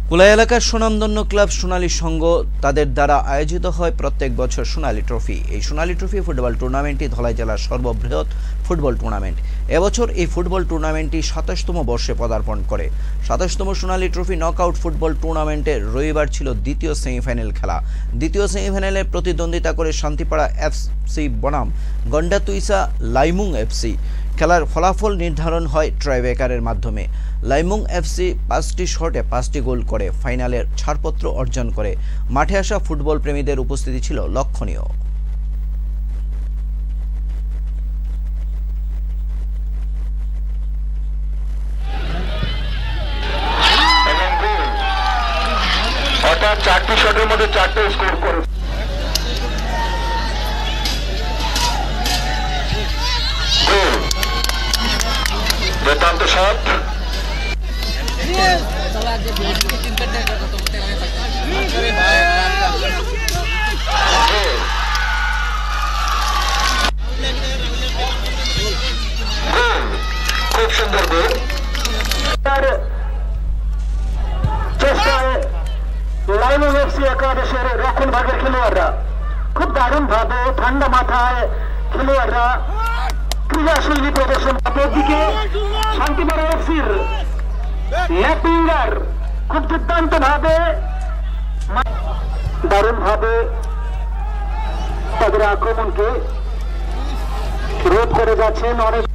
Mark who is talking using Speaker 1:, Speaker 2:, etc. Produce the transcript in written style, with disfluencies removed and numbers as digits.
Speaker 1: কুলাই এলাকার সুনামধন্য ক্লাব সোনালী সংঘ তাদের দ্বারা আয়োজিত হয় প্রত্যেক বছর সোনালী ট্রফি। এই সোনালী ট্রফি ফুটবল টুর্নামেন্টটি ধলাই জেলার সর্ববৃহৎ ফুটবল টুর্নামেন্ট। এবছর এই ফুটবল টুর্নামেন্টটি ২৭তম বর্ষে পদার্পণ করে। ২৭তম সোনালী ট্রফি নকআউট ফুটবল টুর্নামেন্টের রবিবার ছিল দ্বিতীয় সেমিফাইনাল খেলা। দ্বিতীয় সেমিফাইনালে প্রতিদ্বন্দ্বিতা করে শান্তিপাড়া এফসি বনাম গন্ডাতুইসা লাইমুং এফসি। খেলার ফলাফল নির্ধারণ হয় ট্রাইব্রেকারের মাধ্যমে। লাইমুং এফসি ৫টি শটে ৫টি গোল করে ফাইনালের ছাড়পত্র অর্জন করে। মাঠে আসা ফুটবল প্রেমীদের উপস্থিতি ছিল লক্ষণীয়।
Speaker 2: অর্থাৎ ৪টি শটের মধ্যে ৪টে স্কোর করে বেদান্ত শট খুব সুন্দর গোল। চেষ্টায় লাইমুং এফসি একাদশের রক্ষণ ভাগের খেলোয়াড়রা খুব দারুণ ভাবে ঠান্ডা মাথায় খেলোয়াড়রা ক্রীড়াশৈলী প্রদর্শন। দিকে শান্তিপাড়া এফসির লেফট উইঙ্গার খুব দুর্দান্ত ভাবে দারুণ ভাবে তাদের আক্রমণকে রোধ করে যাচ্ছেন। অনেক